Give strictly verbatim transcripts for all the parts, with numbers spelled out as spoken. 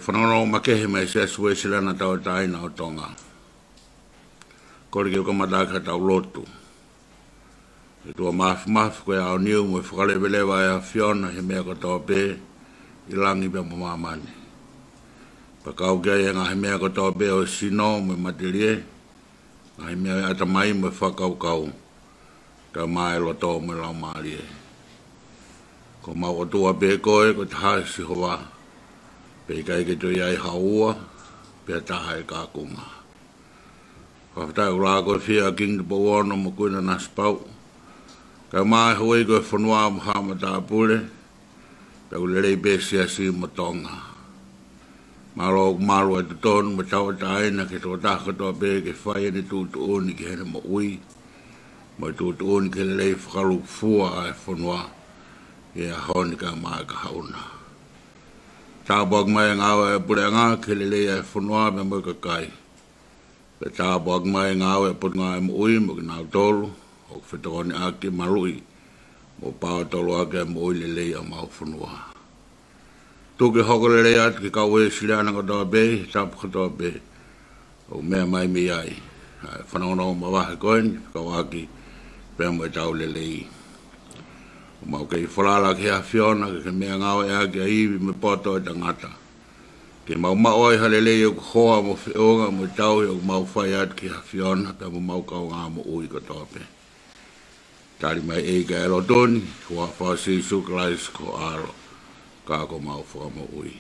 whanau makehe mai se asue sila na tau taina o tonga. Kore ke o kamataka tau lotu. E tua mafu mafu koe au niu mo whakalewelewa e a Fiona he mea kotoa pe i langi pe mo mamani. Pakau kia e ngā he mea kotoa pe o sino mo materie, ngā he mea ata mai mo whakau kau, ka mai loto mo lau maarie. Ko mau o tua pe koe ko te hae si hoa, pe kai ke tui ai haua, pe taha e kākunga. Whaftai ura koe whia king te pawono mo kuina naspau, ka mai hoi koe whanua mo hama tā pule, pe ulelei pe siasi mo tonga. Maro maru e tutonu mo tau taina ke tō tākatoa pe ke whai ni Tuutuuni ki hene mo ui, mo Tuutuuni ke lelei whakalu fua ai whanua, e a honi ka mai ka hauna. Tāpuak mai ngāwe e pure ngā ke lelei ai whanua me mo ka kai. Pe tāpuak mai ngāwe e put ngā e mo ui mo ki nāu tolu, o ke whetokoni ake marui, mo pāo tolu ake e mo ui lelei a mau whanua. Tuke hoko lelei atu ki kau e siliana katoa be, tapu katoa be, o mea mai mi ai. Whanau ma wahe koeni, kau aki, pe mo e tau lelei. O mau kei whalala ki a Fiona, ke mea ngāwe e ake a iwi me poto e tangata. Ke mau mau ai halelei o hoa mo whionga mo tau i o mau whai atu ki a Fiona, pe mo mau kau ngā mo ui katoa pe. Tari mai e ka elo toni, kua whasi suklais ko aro, ka ko mau wha mo ui.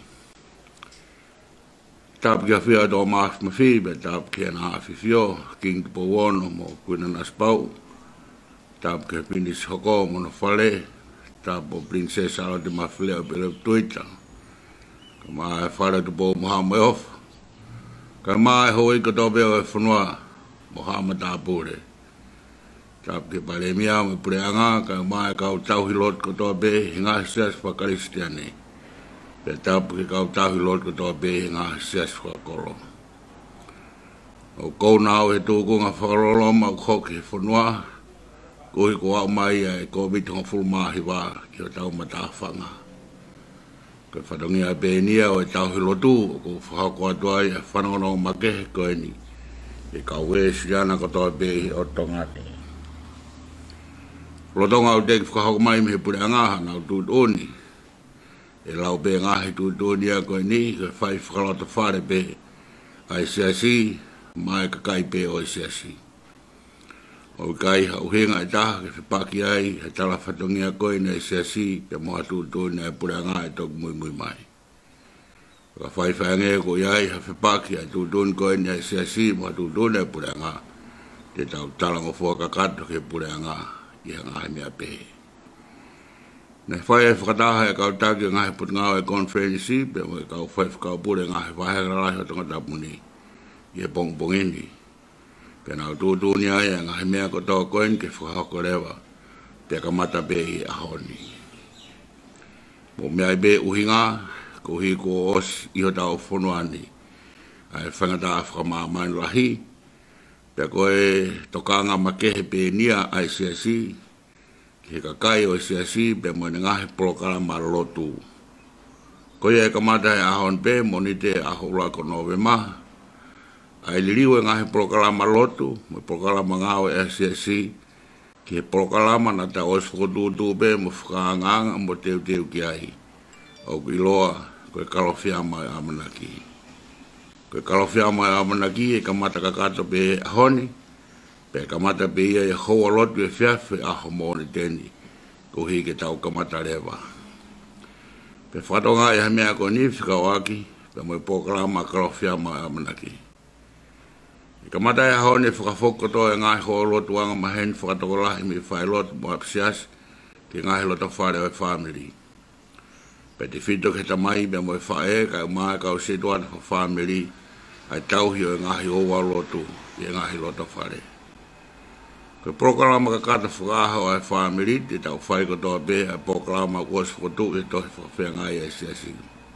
Tap kia whia tō maaf ma whi, be tap kia na hawhi whio, king po wono mo kuina naspau, tap kia pinis hoko mo no whale, tap o princesa alo te mawhile o pere tuita, ka mai whare tu po mohama e ofa, ka mai hoi ka tōpe o e whanua, mohama tā pūre. Tap ke pale mia mo pure anga, ka mai kau tauhi lot ko tōpe, hinga sias whakaristiane. Pe tapu ke kau tahu lot ko toa be ngā sias whakakoro. O kou nāo he tūku ngā whakarolo ma koke he whanua, kohi ko au mai e Covid nineteen mahi wā ki o tau matawhanga. Ko whatongi a pēnia o e tauhi lotu, o ko whakako atuai e whanongo makehe koe ni, e kau e siriana ko toa be o tongate. Lotonga o teki whakako mai me he pure angaha nau Tuutuuni, e lau pe ngahi Tuutuuni a koe ni, koe whai whakalata whare pe ai siasi, mai ka kai pe o siasi. O kai hau hinga e taha, ke whipaki ai, he tala whatongi a koe ni siasi, pe moha Tuutuuni a pure ngahi toku mui mui mai. Ka whai whange ko iai, he whipaki a Tuutuuni koe ni a siasi, moha Tuutuuni a pure ngahi, te tau talango whakakato ke pure ngahi, i ngahi mea pehe. Nei whai e whakataha e kau taki ngahi put ngāo e konferensi, pe mo e kau whai whakau pure ngahi whahera lai o tangata puni, i e pong pongini. Pe nau Tuutuuni ai e ngahi mea kotoa koen ke whakahoko rewa, pe ka mata pe i ahoni. Mo mea i be uhinga, ko hi ko os i ho tau whonuani, ai whangata a whakamāmain lahi, pe koe tokanga makehe pe nia ai siasi, he ka kai o siasi pe mo ngahi polokala marolotu. Ko ia e kamata e ahon pe mo ni te ahola ko nove maha. Ai liriu e ngahi polokala marolotu, mo polokala ngāo e siasi, ki he polokala na ta os whakotutu pe mo whakaanganga mo teu teu ki ai. O ki loa ko e Kalofiama e amanaki. Ko e Kalofiama e amanaki e kamata kakato pe ahoni, pe kamata pe ia e hoa lotu e whiawhi aho mōni tēni, ko hi ke tau kamata rewa. Pe whatonga e hamea ko ni whikau aki, pe mo e pōkalama Kalofiama e amanaki. E kamata e aho ni whakafokoto e ngai hoa lotu anga mahen whakatokolahi mi whai lotu mo apsias, ki ngai lotu whare o e whamiri. Pe te whito ke tamai pe mo e whae, ka e mai kau situata wha whamiri, ai tauhi o e ngahi hoa lotu, i e ngahi lotu whare. Ko programa ka kata whakaha o e whamiri, te tau whai kotoa be, a programa kuas whakotu e tohi whawhengai e siasi.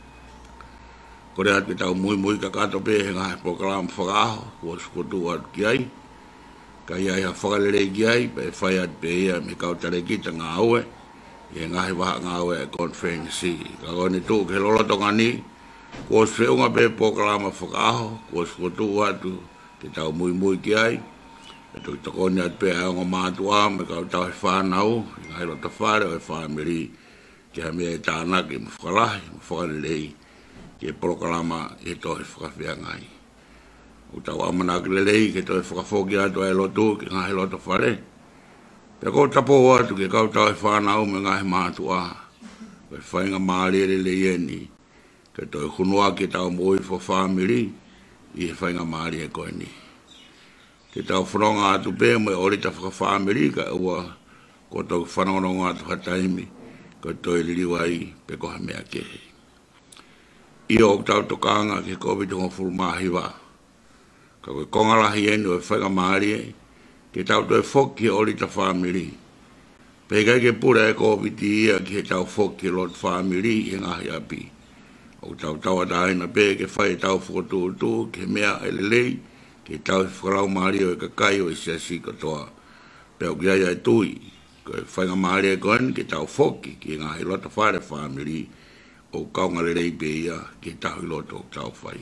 Ko rea te tau mui mui ka kata be, he ngahi programa whakaha, kuas whakotu atu ki ai, ka iai ha whakalere ki ai, pe whai atu pe ia me kautare kita ngā aue, i e ngahi waha ngā aue e konferensi. Ka kone tū ke lolotonga ni, Ko se unga pe programa whakaaho, ko se kotu atu, ke tau mui mui ki ai. E tui takoni at pe aonga mātua, me kau tau he whānau, i ngai rota whare o e whāmeri, ke ha mea e tānaki, ma whakalahi, ma whakalelei, ke programa e toi whakawhia ngai. O tau amanaki lelei, ke toi whakafoki atu e lotu, ke ngai rota whare. Pe ko tapo atu, ke kau tau he whānau, me ngai mātua, ke whainga maari lelei eni, ke toi hunua ke tau moi fo whāmeri, i he whainga maari e koe ni. Ke tau whanonga atu pē, mo e ori ta whakawhameri, ka ua ko tau whanonga atu hataimi, ko toi liliwai pe koha mea kehe. I o tau tokanga ke COVID nineteen mahiwa. Ka koe kongalahi enu e whainga maari e, ke tau toi whoki ori ta whameri. Pe kai ke pura e COVID ia ke tau whoki lot whameri i ngahi api. O tau tau ataina pē ke whai tau whokotuutu, ke mea elelei, ke tau whakarau maari o e kakai o e siasi katoa. Pea o kia ia e tui, ko e whainga maari e koen, ke tau whoki, ke ngā he lota whare whamiri, o kaunga lerei pe ia, ke tau hi lota o tau whai.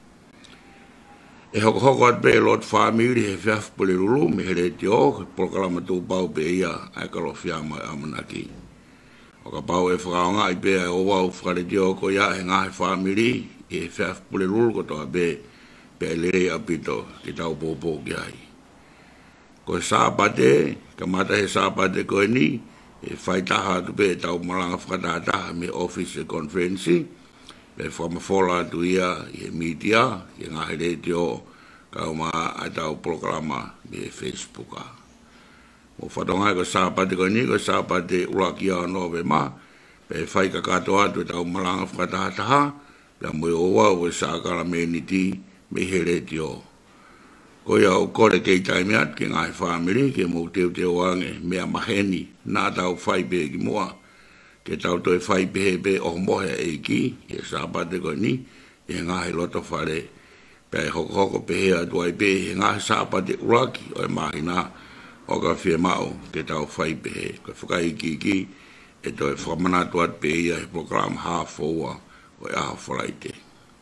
E hoko hoko at pe lot whamiri he whiaf pule ruru, me he reti o, ke proklama tū pau pe ia, ai Kalofiama e amanaki. O ka pau e whakaonga i pe o wau whakareti o ko ia he ngā he whamiri, e he whiaf pule ruru kotoa pe, pe lere apito ki tau popo ki ai. Ko e sāpate, ka mata he sāpate koe ni, e whaitaha atu pe tau malanga whakataha me office e conference, pe whamafola atu ia i he media, i ngā he reti o ka uma a tau programa me Facebooka. Mo whatonga ko sāpate koe ni, ko sāpate uraki a nove ma, pe whaika kato atu e tau malanga whakataha, pe mui owa o e sākara me niti, me he reti o. Ko ia o kore kei taimi at ke ngai whamiri, ke mou teo teo ange, mea maheni, nā tau whai pe ki mua, ke tau toi whai pe he pe o mohe e ki, e sāpate koe ni, e ngai loto whare, pe e hoko hoko pe he atuai pe, e ngai sāpate uraki, o e mahina, o ka whie mao, ke tau whai pe he, ko whakai ki ki, e toi whamanatu at pe ia, he program half oa, o e aho whalaite.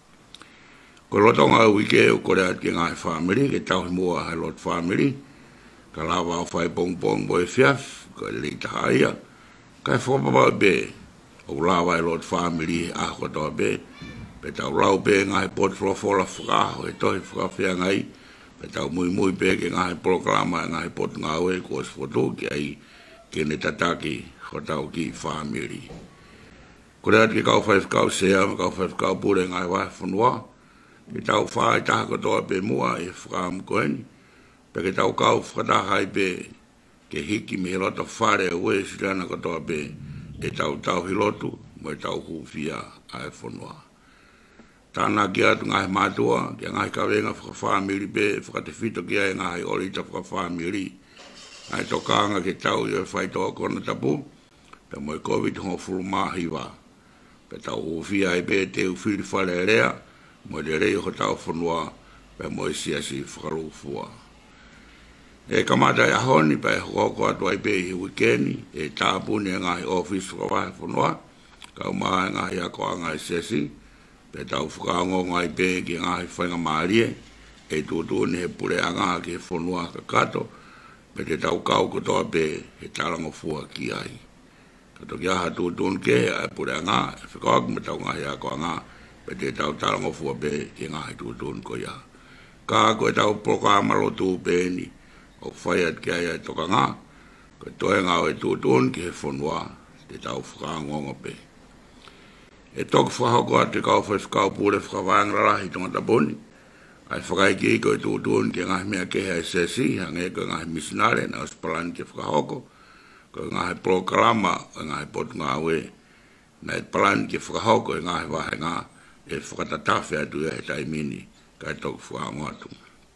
Ko lotonga wike o kore at ke ngai whamiri, ke tau he mua hai lot whamiri, ka lawa o whai pong pong boe whiaf, ko e li tahaia, ka e whopapa be, o lawa e lot whamiri a kotoa be, pe tau lau be ngai pot flofola whakaho, e tohi whakawhia ngai, pe tau mui mui be ke ngai programa e ngai pot ngawe, ko es foto ki ai, ke ne tataki, ko tau ki whamiri. Kore at ke kau whai whakau sea, me kau whai whakau pure ngai wai whanua, ke tau whai taha katoa pe mua e whakam koeni, pe ke tau kau whakatahai pe ke hiki me he rota whare ue sirana katoa pe e tau tau hilotu mo e tau huwhia a e whanua. Tāna ki atu ngai mātua, ke ngai kawenga whakawhamiri pe, whakatewhito ki ai ngai orita whakawhamiri, ngai tokanga ke tau i e whai toa kona tapu, pe mo e COVID nineteen mahiwa, pe tau huwhia e pe te uwhiri whare rea, mo le rei ho tau whanua pe mo e siasi whakarufua. E kamata e ahoni pa e hoko atu ai pe i wikeni, e tāpuni e ngahi office whakawahe whanua, ka umaha e ngahi ako a ngahi siasi, pe tau whakaongo ngai pe ki ngahi whainga maarie, e Tuutuuni he pure a ngaha ki he whanua ka kato, pe te tau kau kotoa pe he tarango fua ki ai. Kato ki aha Tuutuuni ke e pure a ngaha, e whakawaku me tau ngahi ako a ngaha, pe te tau tarango fua pe ki ngahi Tuutuuni ko ia. Ka ko e tau programa lo tu pe ni, o whai at kia ia e toka ngā, ko e toe ngā o e Tuutuuni ki he whanua, te tau whakaangonga pe. E toka whahoko atu kau whai whakau pure whakawangarahi tonga taponi, ai whakai ki ko e Tuutuuni ki ngahi mea kehe S S I, hange ko ngahi misinare na ospalani ki whakahoko, ko ngahi programa o ngahi potu ngā we, na e palani ki whakahoko e ngahi wahe ngā, e whakatatafe atu e he taimini, kai toku whaango atu.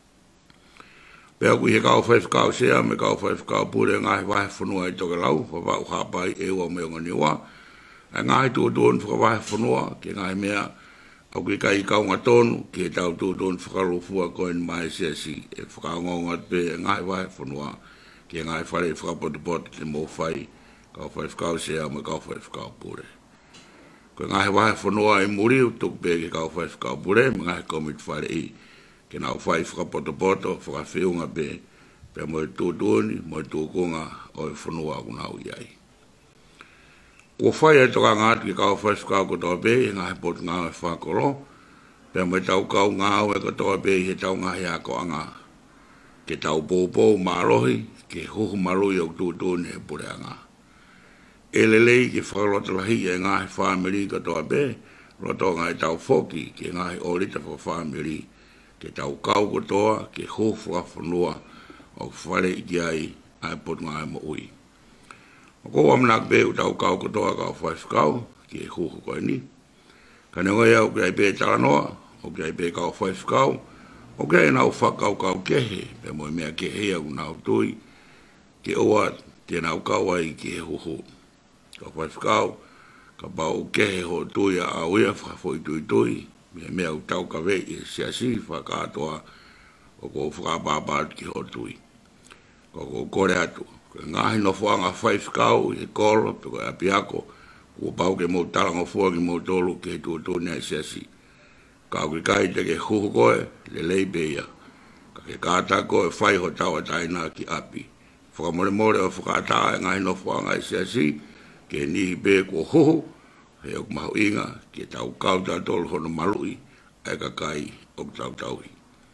Pea kui he kau whai whakau sea, me kau whai whakau pure ngahi wahe whanua i toke lau, whawau hapai e ua meonga niwa, e ngahi Tuutuuni whakawahe whanua, ke ngahi mea, au ki kai kaunga tonu, ki he tau Tuutuuni whakarufua koen mai siasi, e whakaongongat pe e ngahi wahe whanua, ki ngahi whare whakapotupotu te mō whai, kau whai whakau sea, me kau whai whakau pure. Ko ngahe wahe whanua e muri u tuk pe ke kau whai whakau pure, ngahe komit whare i. Ke nau whai whakapoto poto, whakawhiunga pe, pe mo e Tuutuuni, mo e Tuukunga o e whanua ku nau iai. Ko whai e toka ngāt ke kau whai whakau kotoa pe, ngahe pot ngā e whakoro, pe mo e tau kau ngā e kotoa pe, he tau ngahe a ko anga. Ke tau pōpō mārohi, ke huhu marui o Tuutuuni e pure anga. E lelei ke whakarota lahi e ngahe whamiri kotoa pe, roto ngai tau whoki ke ngahe orita wha whamiri, ke tau kau kotoa, ke huhu whakafonua, o whare i ki ai, ai pot ngai mo ui. O ko amnak pe u tau kau kotoa kau whai whakau, ke huhu koe ni. Ka nengoe au ke ai pe taranoa, o ke ai pe kau whai whakau, o ke ai nau whakau kau kehe, pe moi mea kehe au nau tui, ke oa te nau kau ai ke huhu. Ka whai whakau, ka pau kehe ho tui a auia whakafoi tui tui, mea mea u tau ka vei e siasi whakatoa, o ko whakapapāt ki ho tui. Ko ko kore atu, ko ngahi no whanga whai whakau, e kolo, pe ko api ako, ko pau ke mou talango fua ki mou tolu ke Tuutuuni ai siasi. Ka au ki kai te ke huhu koe, le lei beia. Ka ke kāta koe whai ho tau a taina ki api. Whakamore more o whakata e ngahi no whanga ai siasi, ke nihi be ko huhu, he o mahu inga, ke tau kau tātolu hono marui, ai ka kai o tau tauhi.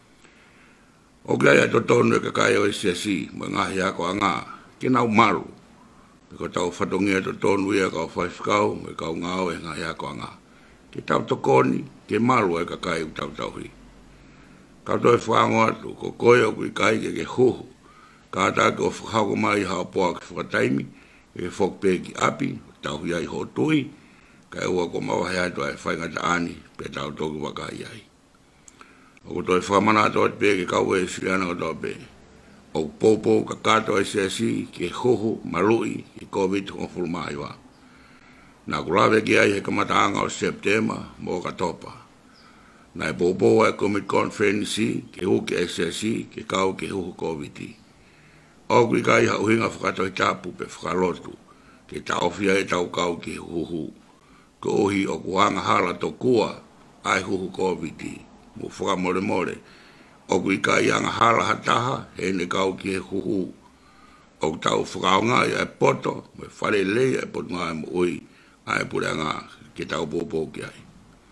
O kia ia to tonu e ka kai o e siasi, ma ngahi ako a ngā, ke nau maru, me ko tau whatongia to tonu ia kau whaiwhikau, me kau ngāo e ngahi ako a ngā. Ke tau tokoni, ke maru ai ka kai o tau tauhi. Kau toi whango atu, ko koe o kui kai ke ke huhu, ka ata ke o whakauko mai hao poa ki whakataimi, e whokpe ki api, tau hiai ho tui, ka e ua ko mawahe atu ai whaingata ani, pe tau toki waka iai. O ko toi whamana atu ati pe ke kau e siriana o tau pe. O popo ka kato e siasi, ke huhu, marui, ke COVID o fulmai wa. Nā kulawe ki ai he kamataanga o September, mo ka topa. Nā e popo e Commit Conference, ke hu ke e siasi, ke kau ke huhu COVID. O kui kai hauhinga whakatoi tapu pe whakalotu, ke tau fia e tau kau ki huhu, ke ohi o kuhanga hala to kua, ai huhu COVID, mo whakamore more, o kui kai anga hala hataha, he ne kau ki he huhu, o tau whakaonga i ai poto, me whare lei ai poto ngai mo ui, ai pure ngā, ke tau popo ki ai.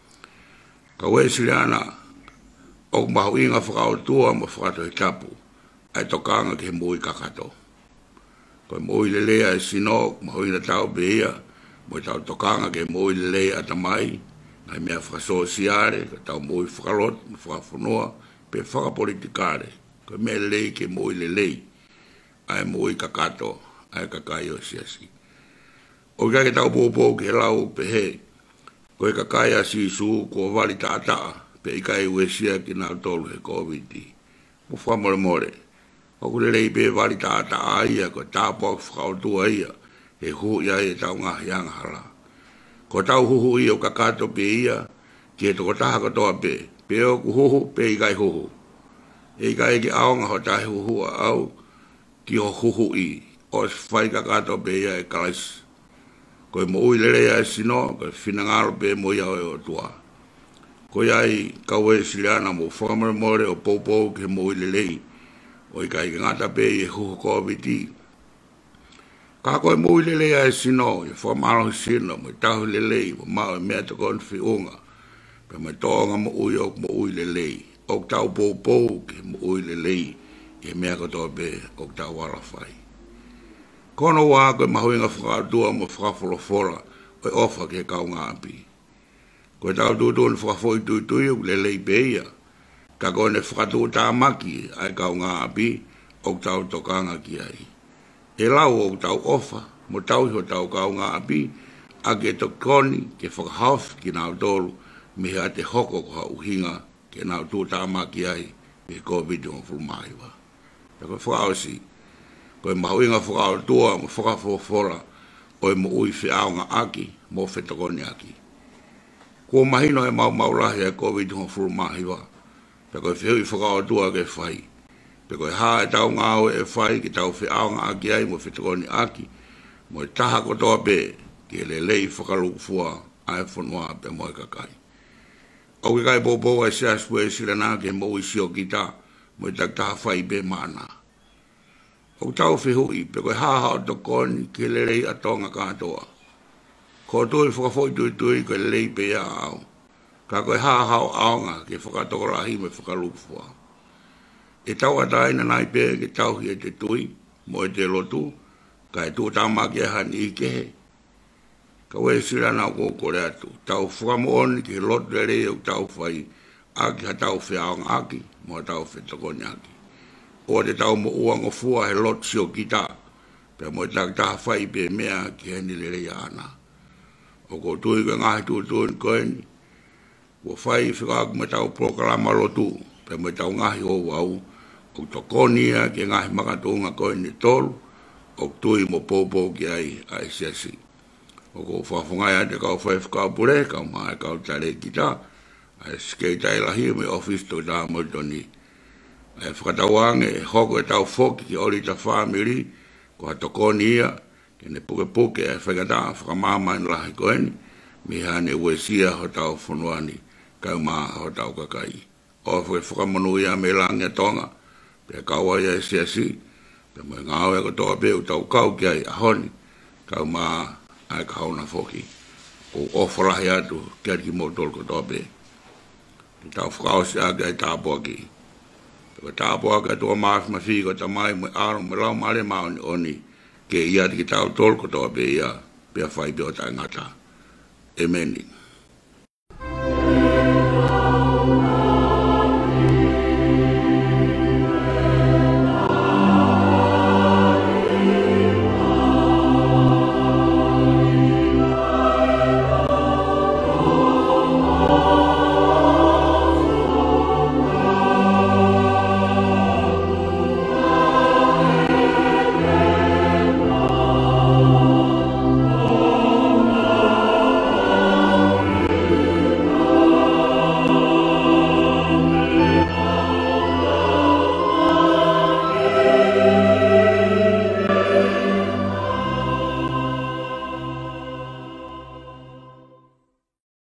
Ka we siriana, o mahu inga whakaotua mo whakatoi tapu, ai tokanga ke mui kakato. Ko mui lelea e sino, mahui na tau beia, mo tau tokanga ke mui lelea atamai, ngai mea whakasosiare, ka tau mui whakalot, whakafonua, pe whakapolitikare, ko mea lelei ke mui lelei, ai mui kakato, ai kakai o siasi. O kia ke tau popo ke lau pe he, ko e kakai a sisu, ko wali taataa, pe ikai uesia ki nau tolu he COVID. Mo whamore more, o kule lei pe wali tāta aia, ko tāpok whakautua ia, he hu ia e tau ngā hianga hala. Ko tau huhu ia o kakato pe ia, ki e toko taha katoa pe, pe o ku huhu, pe ikai huhu. E ikai ki aonga ho tahi huhu a au, ki ho huhu i, o whai kakato pe ia e kalais. Ko e mo ui lelea e sino, ko e whinangaro pe mo ia o tua. Ko iai kaue siliana mo whakamare more o poupou ke mo ui lelei, o i kai ngata pe i huhu COVID. Ka koe mui lelei ai sino, i whamaro sino, mo i tahu lelei, mo mao e mea te kon whiunga, pe me toonga mo ui o mo ui lelei, o tau poupou ke mo ui lelei, i mea katoa pe o tau wala whai. Kono wā koe mahuinga whakaatua mo whakawholofora, o i ofa ke kau ngā api. Koe tau Tuutuuni whakafoi tui tui o lelei pe ia, ka kone whakatu tā maki ai kau ngā api, o tau tokanga ki ai. E lau o tau ofa, mo tau ho tau kau ngā api, a ke tokoni ke whakahawh ki nāu tolu, me hea te hoko ko hau hinga, ke nāu tū tā maki ai, me COVID o fulmaiwa. E koe whakaosi, koe mahuinga whakautua mo whakafofora, o e mo ui whiaonga aki, mo whetokoni aki. Ko mahino e mau maulahi e COVID o fulmaiwa, pe koe whihui whakautua ke whai. Pe koe haa e tau ngāo e whai ki tau whiaonga aki ai mo whetokoni aki, mo e taha kotoa pe, ki e le lei whakalukufua ai fonua pe mo ka kai o ke kai bo bo ai sa swe sila na ke mo isi o kita mo ta ta fai be mana o tau fe hui pe ko ha ha to kon ke le rei atonga ka toa ko to fo fo tu tu ke le pe ya ka ko ha ha aonga ke fo ka to ra hi me fo ka lu fo e tau ata ina nai pe ke tau hi te tui mo te lotu ka tu ta ma ke han i ke ka we sila na ko ko le atu tau fo mo on ke lot le re tau fai a ki tau fe aonga aki mo tau fe to ko nyaki o te tau mo uang o fua he lot sio kita pe mo tak ta fai pe mea ki ni le le ana o ko tu i nga tu tu ko ni o fai figa mo tau programa lotu pe mo tau nga o wau o to konia ki nga ma ka tu nga ko ni tol o tu i mo popo ki ai ai sia si o ko fa funga ya te ka fa ka pure ka ma ka tale kita ai skate ai la hi me office to da mo doni e whakatawange e hoko e tau whoki ki ori ta whamiri ko ha tokoni ia ke ne puke puke e whakata whakamama in lahi koeni mi hane uesia ho tau whanuani kau maa ho tau kakai o whake whakamanu ia me langia tonga pe kaua ia e siasi pe mo ngāwe ko toa peu tau kau ki ai ahoni kau maa ai kauna whoki o ofarahi atu kia ki mo tol ko toa pe ki tau whakausi a kia i tāpua ki ko tāpua ka tua maas ma fi ko ta mai mo aro mo lau male ma oni ke ia ki tau tol ko toa pe ia pe fai pe o ta ngata. Amen.